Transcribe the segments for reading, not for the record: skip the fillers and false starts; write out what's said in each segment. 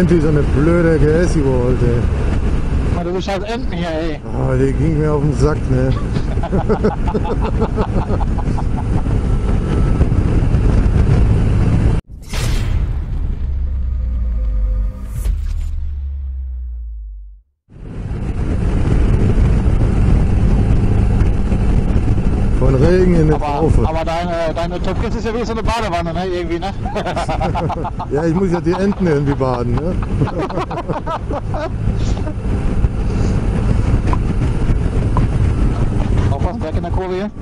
rennt wie so eine blöde GS-Überholt, ey. Du bist halt Enten hier, ey. Oh, die ging mir auf den Sack, ne? Von Regen in der Taufe. Aber deine Top Kids ist ja wie so eine Badewanne, ne? Irgendwie, ne? Ja, ich muss ja die Enten irgendwie baden, ne? Aufpassen, Berg in der Kurve hier.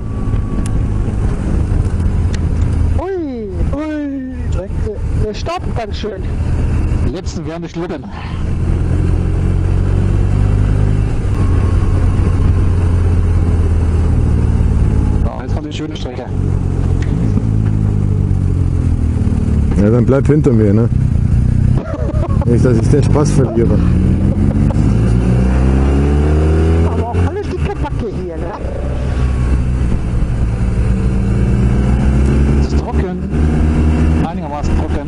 Ui, ui, der stoppt ganz schön. Die letzten werden nicht schlucken. So, jetzt kommt die schöne Strecke. Ja, dann bleib hinter mir, ne? Nicht, dass ich den Spaß verliere. Aber auch alle dicke Backe hier, ne? Es ist trocken. Einigermaßen trocken.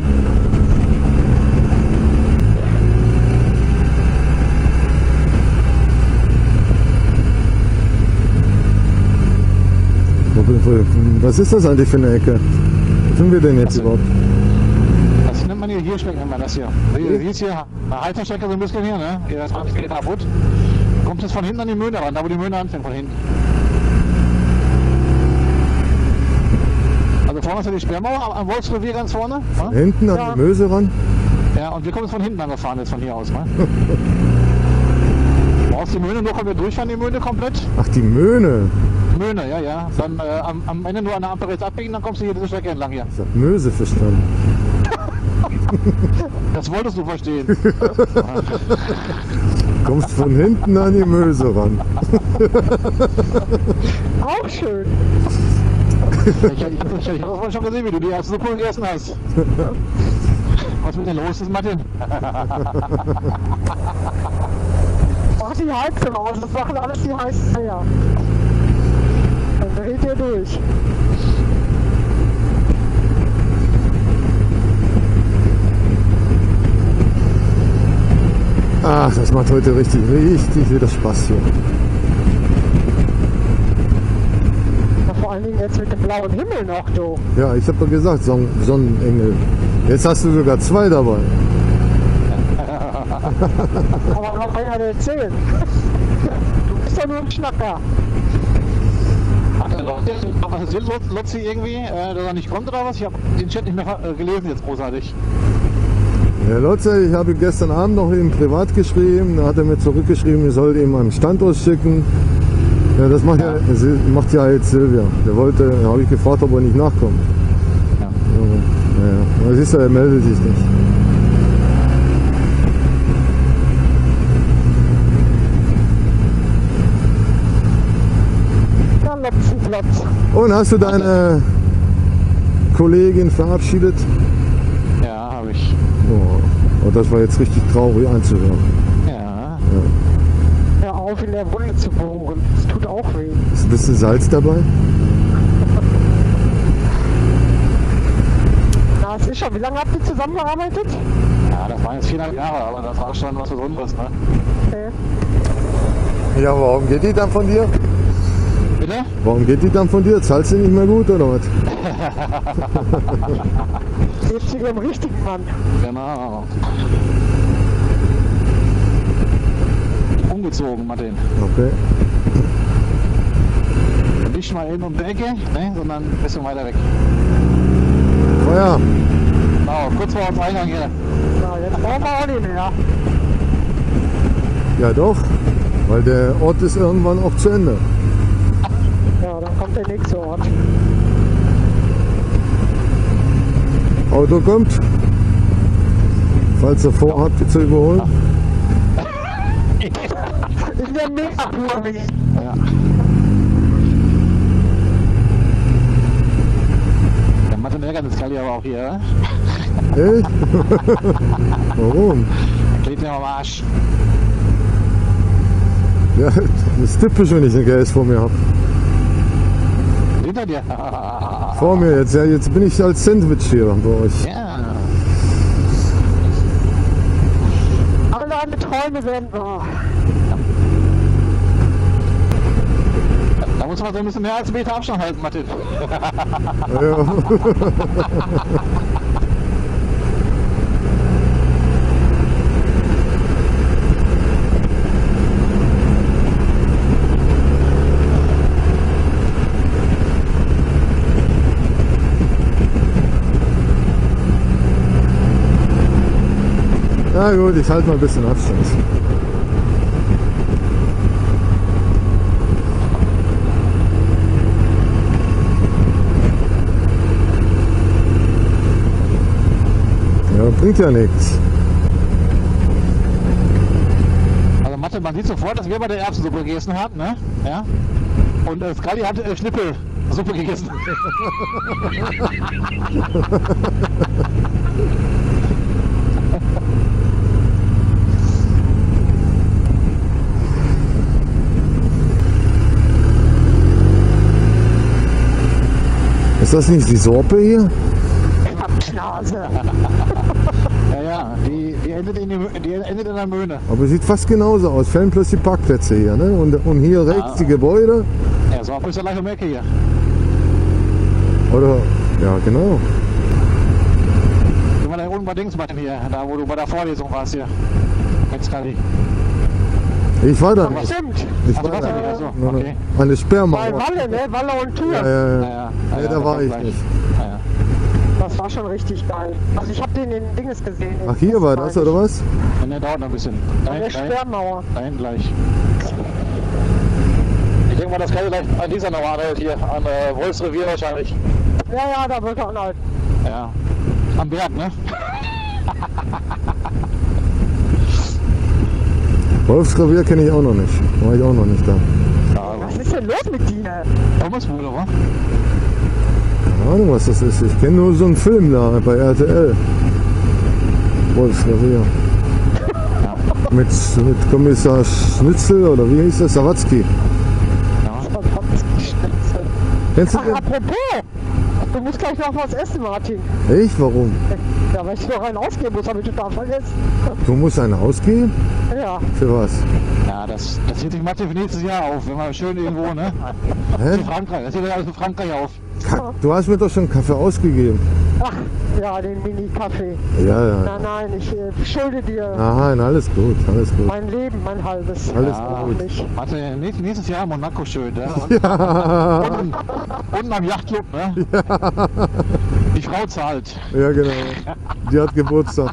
Was ist das eigentlich für eine Ecke? Was sind wir denn jetzt überhaupt? Das nennt man hier Strecke, nennt man das hier. Hier ist hier eine Halterstrecke so ein bisschen hier, ne? Hier ist 20 Meter kaputt. Kommt jetzt von hinten an die Möhne ran, da wo die Möhne anfängt von hinten. Also vorne ist ja die Sperrmauer am Wolfsrevier ganz vorne. Ne? Hinten an die Möse ran? Ja, und wir kommen jetzt von hinten angefahren, jetzt von hier aus. Ne? Brauchst die Möhne nur komplett durchfahren, die Möhne komplett? Ach, die Möhne. Möhne, ja, ja. Dann am Ende nur an der Ampel rechts abbiegen, dann kommst du hier diese Strecke entlang hier. Ich hab Möse verstanden. Das wolltest du verstehen. Kommst von hinten an die Möse ran. Auch schön. Ich habe schon gesehen, wie du die erste Suppe gegessen hast. Was mit denn los ist, Martin? Mach die Heizung aus, das machen alles die heißen Eier. Dann dreht ihr durch. Ach, das macht heute richtig wieder Spaß hier. Ja, vor allen Dingen jetzt mit dem blauen Himmel noch, du. Ja, ich habe doch gesagt, Sonnenengel. Jetzt hast du sogar zwei dabei. Aber noch einer erzählen. Du bist ja nur ein Schnacker. Was erzählt Lotzi irgendwie, dass er nicht kommt oder was? Ich habe den Chat nicht mehr gelesen jetzt großartig. Ja, Lotze, ich habe gestern Abend noch ihm privat geschrieben, da hat er mir zurückgeschrieben, ich soll ihm einen Standort schicken. Ja, das macht ja jetzt Silvia. Da habe ich gefragt, ob er nicht nachkommt. Ja. Ja, siehst du, er meldet sich nicht. Ja, letzten Platz. Und hast du deine Kollegin verabschiedet? Ja, habe ich. Oh, das war jetzt richtig traurig anzuhören. Ja. Hör auf, in der Wunde zu bohren. Das tut auch weh. Ist ein bisschen Salz dabei? Na, es ist schon. Wie lange habt ihr zusammengearbeitet? Ja, das waren jetzt 4,5 Jahre, aber das war schon was Besonderes, ne? Okay. Ja, warum geht die dann von dir? Bitte? Warum geht die dann von dir? Zahlst du nicht mehr gut oder was? Jetzt zu ihrem richtigen Mann. Genau. Umgezogen, Martin. Okay. Nicht mal hin um die Ecke, ne, sondern ein bisschen weiter weg. Feuer! Genau, kurz vor uns Eingang hier. Na, jetzt brauchen wir auch nicht mehr. Ja doch, weil der Ort ist irgendwann auch zu Ende. Ja, dann kommt der nächste Ort. Auto kommt, falls ihr vorhabt, die zu überholen. In der Megakurve. Ja. Der Martin ärgert das Kali aber auch hier, oder? Echt? Warum? Klebt mir am Arsch. Ja, das ist typisch, wenn ich eine GS vor mir habe. Hinter dir. Vor mir jetzt, ja, jetzt bin ich als Sandwich hier bei euch. Ja. deine Träume werden wahr. Da muss man so ein bisschen mehr als Meter Abstand halten, Martin. Ja. Na gut, ich halte mal ein bisschen Abstand. Ja, bringt ja nichts. Also Mathe, man sieht sofort, dass wir bei der Erbsensuppe gegessen haben, ne? Ja. Und Scully hat Schnippelsuppe gegessen. Ist das nicht die Sorpe hier? Schnase. Ja, die endet in der Möhne. Aber sieht fast genauso aus. Fällen plötzlich die Parkplätze hier, ne? Und hier rechts die Gebäude. Ja, so ist ja gleich um die Ecke hier. Oder, ja genau. Gehen wir da unten bei Dings, Martin, hier, da wo du bei der Vorlesung warst hier. Mit Scully. Ich war da Ja, nicht. stimmt. Ich Ach, du war warst da ja nicht. nicht, also, Nein, nein. okay. Eine Bei Sperrmauer. Walle, ne? Walle und Tour. Ja, Nee, da war ich gleich. nicht. Ja. Das war schon richtig geil. Also ich habe den in Dinges gesehen. Ach, hier war das, oder was? Und der dauert noch ein bisschen. Da An der hinten Sperrmauer. gleich. Ich denke mal, das kann gleich an dieser Nummer anhält hier, an Wolfsrevier wahrscheinlich. Ja, da wird er anhalten. Ja. Am Berg, ne? Wolfsrevier kenne ich auch noch nicht. War ich auch noch nicht da. Was ist denn los mit dir? Pommesbude, wa? Keine Ahnung, was das ist. Ich kenne nur so einen Film da bei RTL. Wolfsrevier. Mit Kommissar Schnitzel oder wie hieß das? Sawatzki. Kennst du Ach, den? apropos, du musst gleich noch was essen, Martin. Ich? Warum? Ja, weil ich noch einen ausgeben muss, habe ich total vergessen. Du musst einen ausgeben? Ja, Für was? Ja, das zieht sich Mathe für nächstes Jahr auf, wenn man schön irgendwo, ne? Hä? Für Frankreich, das zieht sich alles für Frankreich auf. Du hast mir doch schon Kaffee ausgegeben. ach, ja, den Mini-Kaffee. Ja, ja. Nein, ich schulde dir Nein, alles gut, alles gut. mein Leben, mein halbes. Alles Ja, gut. Nicht. Mathe, nächstes Jahr Monaco schön, ne? Ja, Unten am Yachtclub, ne? Die Frau zahlt. ja genau. Die hat Geburtstag.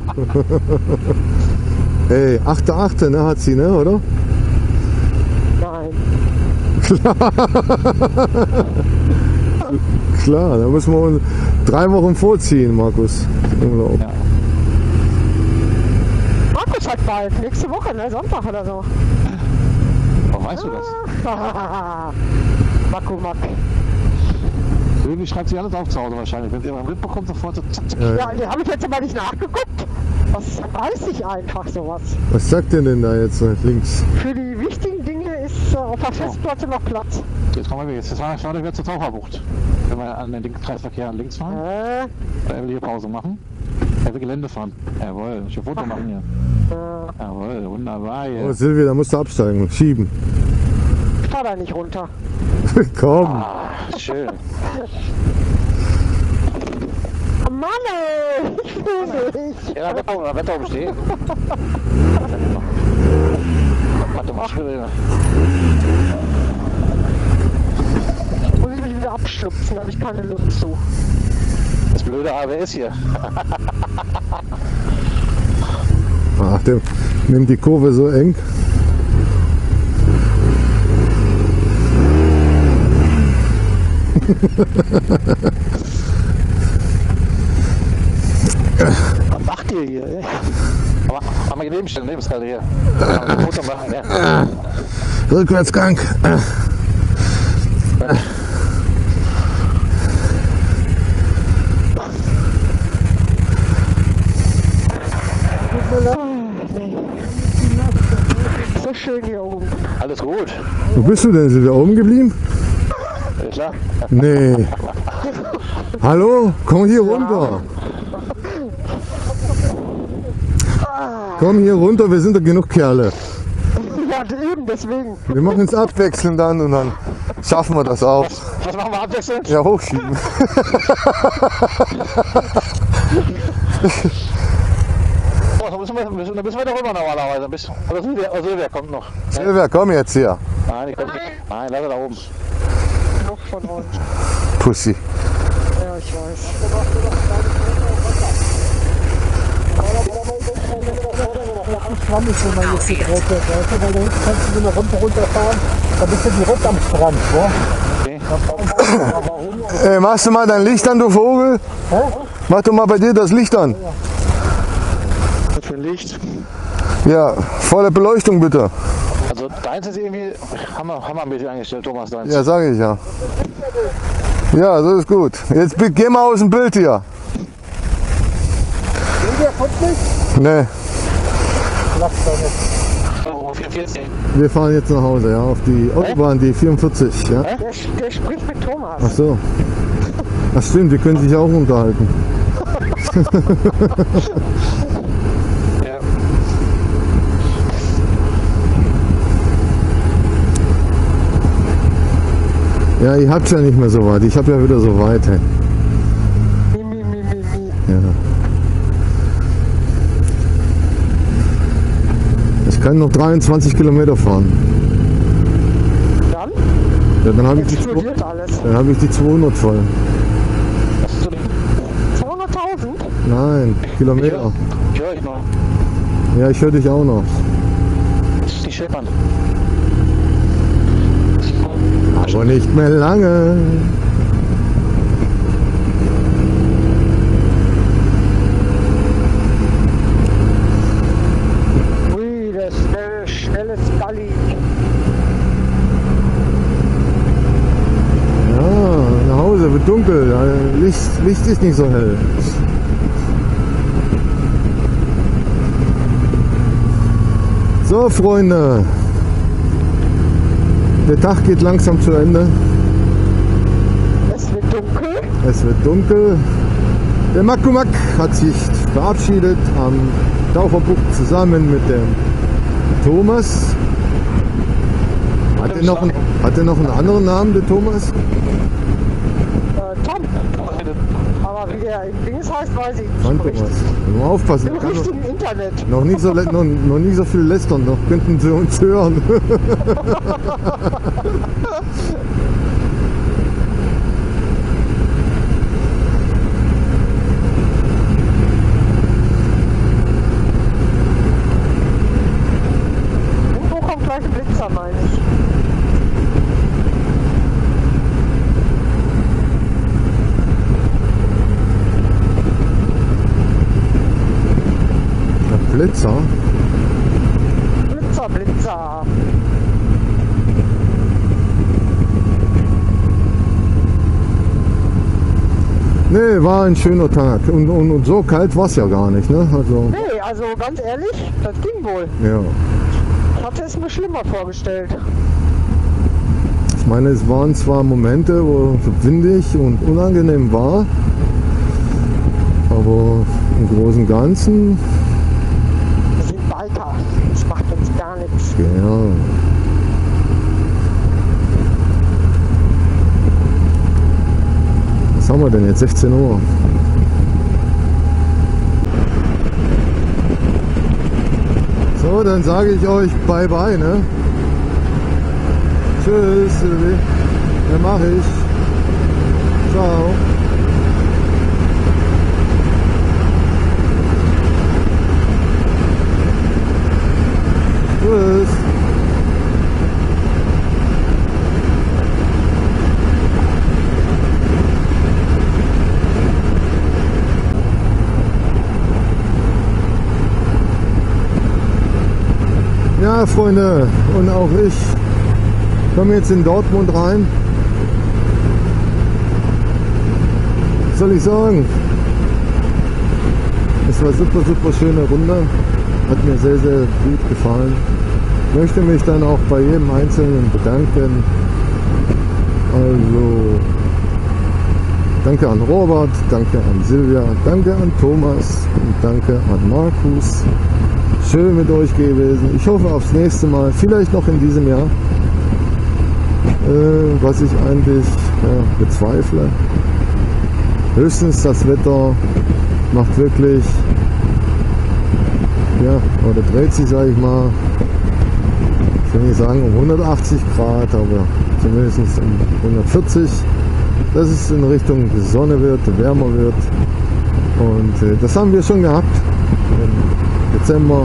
Ey, 8.8. ne, hat sie, ne, oder? Nein. Klar, da müssen wir uns 3 Wochen vorziehen, Markus. Urlaub. Ja. Markus hat bald, nächste Woche, ne? Sonntag oder so. Warum weißt du das? Makumak. Irgendwie schreibt sie alles auf zu Hause wahrscheinlich. Wenn sie mal mitbekommt, sofort so zack, zack. Ja, die habe ich jetzt aber nicht nachgeguckt. Das weiß ich einfach sowas. Was sagt denn da jetzt links? Für die wichtigen Dinge ist auf der Festplatte noch Platz. Jetzt kommen wir jetzt. Jetzt fahren wir wieder zur Taucherbucht. Wenn wir an den Kreisverkehr links fahren. Er will hier Pause machen. Er will Gelände fahren. Jawohl, ich will Foto machen hier. Jawohl, wunderbar Oh, hier. Silvia, da musst du absteigen, schieben. Ich fahr da nicht runter. Komm. Ah, schön. Oh Mann, ey, ich will nicht. Ja, da Wetter oben stehen. Warte mal, Muss ich mich wieder abschlupfen, da habe ich keine Lust zu. das blöde ABS hier. Ach, der nimmt die Kurve so eng. Was macht ihr hier? Ey? Aber mal nebenstellen, Lebenshalte hier. Ein Foto machen, ja. Rückwärtsgang. So schön hier oben. Alles gut. Wo bist du denn? Sind wir oben geblieben? Ja, klar. Nee. Hallo? Komm hier runter. Komm hier runter, wir sind doch genug Kerle. Ja, eben, deswegen. Wir machen es abwechselnd dann und dann schaffen wir das auch. Was machen wir abwechselnd? Ja, hochschieben. Oh, da müssen wir da rüber normalerweise. Oder Silvia kommt noch. Silvia, komm jetzt hier. Nein, die kommt nicht. Nein, lass sie da oben. Noch von uns. Pussy. Ja, ich weiß. Schwammig, wenn man jetzt hier drauf fährt, weißt du, weil da hinten kannst du so eine Rampe runterfahren, da bist du direkt am Strand, wa? Ey, machst du mal dein Licht an, du Vogel? Hä? Mach doch mal bei dir das Licht an. Was für ein Licht? Ja, volle Beleuchtung bitte. Also deins ist irgendwie hammermäßig eingestellt, Thomas, deins. Ja, sage ich ja. Ja, so ist gut. Jetzt geh mal aus dem Bild hier. Der kommt nicht? Nee, Lass da nicht. Oh, 44. wir fahren jetzt nach Hause, ja, auf die Autobahn, die 44, ja. Der spricht mit Thomas. Ach so. Ach stimmt, die können sich auch unterhalten. Ja. Ja, ihr habt's ja nicht mehr so weit. Ich hab ja wieder so weit. Hey. Mi. Ja. Ich kann noch 23 Kilometer fahren. Dann Ja, dann habe ich, explodiert alles. hab ich die 200 voll. Was ist so denn? 200.000? Nein, Kilometer. Ich höre euch noch. Ja, ich höre dich auch noch. Das ist die Scheppern. Aber nicht mehr lange. Ui, der schnelle Scully. Ja, nach Hause, wird dunkel. Ja, Licht ist nicht so hell. So, Freunde. Der Tag geht langsam zu Ende. Es wird dunkel. Es wird dunkel. Der Makumak hat sich verabschiedet am Taucherbucht zusammen mit dem Thomas. Hat er noch einen anderen Namen, der Thomas? Tom. Aber wie der im Dings heißt, weiß ich nicht. Mann, Thomas. Nur aufpassen. Im richtigen Internet. Noch nicht so viel lästern, noch könnten sie uns hören. Irgendwo kommt gleich ein Blitzer, meine ich. Blitzer? Blitzer. Nee, war ein schöner Tag. Und so kalt war es ja gar nicht, ne? Also, Nee, also ganz ehrlich, das ging wohl. ja. Ich hatte es mir schlimmer vorgestellt. Ich meine, es waren zwar Momente, wo es windig und unangenehm war, aber im Großen und Ganzen, Wir sind Biker. Das macht uns gar nichts. ja. Was haben wir denn jetzt? 16 Uhr. So, dann sage ich euch bye bye, ne? Tschüss, Silvi. Ja, mach ich. Ciao. Tschüss. Ja, Freunde, und auch ich komme jetzt in Dortmund rein. Was soll ich sagen? Es war super, super schöne Runde. Hat mir sehr, sehr gut gefallen. Möchte mich dann auch bei jedem Einzelnen bedanken. Also, Danke an Robert, danke an Silvia, danke an Thomas und danke an Markus. Schön mit euch gewesen. Ich hoffe aufs nächste Mal, vielleicht noch in diesem Jahr. Was ich eigentlich bezweifle. Höchstens das Wetter macht wirklich, oder dreht sich, sage ich mal, ich will nicht sagen um 180 Grad, aber zumindest um 140, dass es in Richtung Sonne wird, wärmer wird. Und das haben wir schon gehabt im Dezember,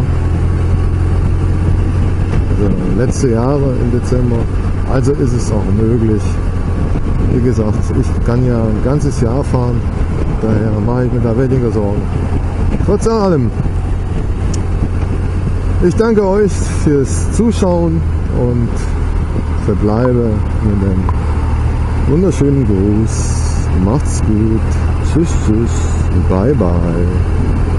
also letzte Jahre im Dezember. Also ist es auch möglich. Wie gesagt, ich kann ja ein ganzes Jahr fahren, daher mache ich mir da weniger Sorgen. Trotz allem, ich danke euch fürs Zuschauen und verbleibe mit einem wunderschönen Gruß. Macht's gut. Tschüss, tschüss. Bye, bye.